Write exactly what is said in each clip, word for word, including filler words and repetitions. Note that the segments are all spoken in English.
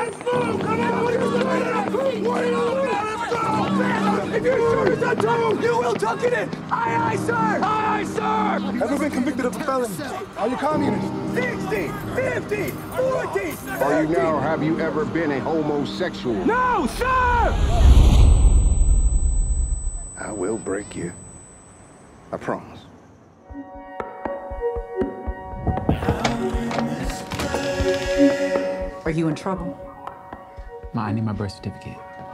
Let's move! Come on! What are you doing? What are you doing? Let's go! If you're sure it's not true, you will tuck it in! Aye, aye, sir! Aye, aye, sir! Ever been convicted of a felony? Are you communist? sixty, fifty, forty, Are you now, have you ever been a homosexual? No, sir! I will break you. I promise. Are you in trouble? Ma, I need my birth certificate.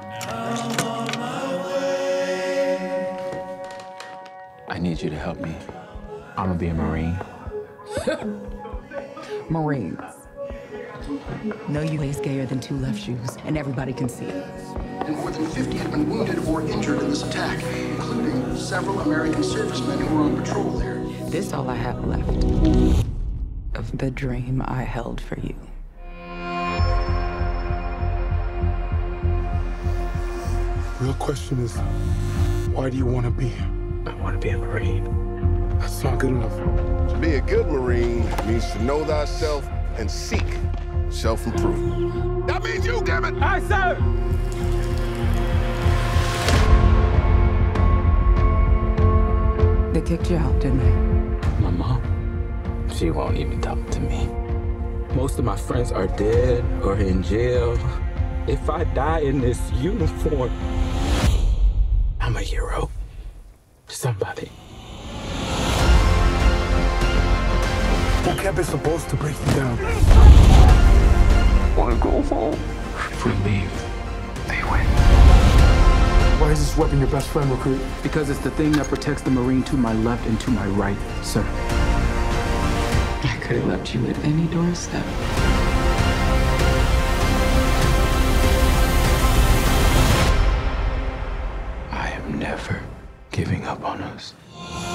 I need you to help me. I'm gonna be a Marine. Marines. No, you ain't scarier than two left shoes, and everybody can see it. And more than fifty had been wounded or injured in this attack, including several American servicemen who were on patrol there. This all I have left of the dream I held for you. The real question is, why do you want to be here? I want to be a Marine. That's not good enough. To be a good Marine means to know thyself and seek self-improvement. That means you, damn it! Aye, sir! They kicked you out, didn't they? My mom, she won't even talk to me. Most of my friends are dead or in jail. If I die in this uniform, I'm a hero to somebody. Boot camp is supposed to break you down. Wanna go home? If we leave, they win. Why is this weapon your best friend, recruit? Because it's the thing that protects the Marine to my left and to my right, sir. I could have left you at any doorstep. I am never giving up on us.